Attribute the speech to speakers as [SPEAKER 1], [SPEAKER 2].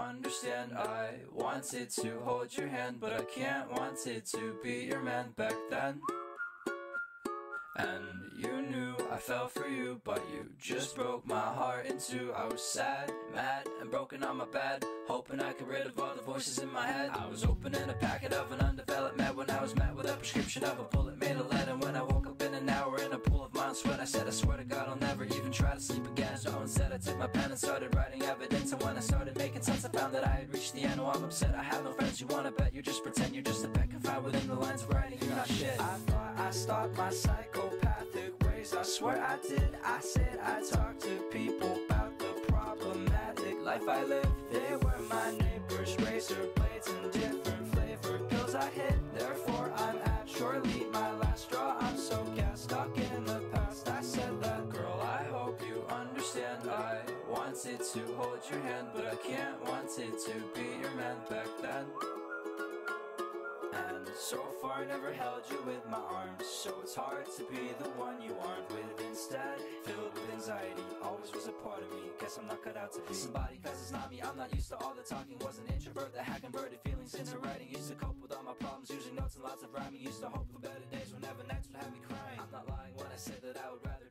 [SPEAKER 1] understand. I wanted to hold your hand, but I can't. Wanted to be your man back then. And you knew I fell for you, but you just broke my heart in two. I was sad, mad, and broken on my bed, hoping I could rid of all the voices in my head. I was opening a packet of an undeveloped med when I was met with a prescription of a bullet made of lead. And when I woke up in an hour in a pool of my own sweat, I said, I swear to God I'll never even try to sleep again. So instead I took my pen and started writing evidence. And when I started making sense, I found that I had reached the end. Oh, I'm upset, I have no friends. You wanna bet, you just pretend. You're just a pet confined within the lines of writing. You're not shit. I thought I stopped my psychopathic ways, I swear I did. I said I talked to people about the problematic life I live. They were my neighbors, razor blades and different flavored pills I hit. Therefore I'm at surely my last straw. I'm so gassed, stuck in the past. I said that, girl, I hope you understand. I wanted to hold your hand, but I can't. Wanted to be your man back then. And so far never held you with my arms, so it's hard to be the one you aren't with. Instead, filled with anxiety, always was a part of me. Guess I'm not cut out to be somebody, cause it's not me. I'm not used to all the talking, was an introvert that had converted feelings into writing. Used to cope with all my problems, using notes and lots of rhyming. Used to hope for better days whenever nights would have me crying. I'm not lying when I say that I would rather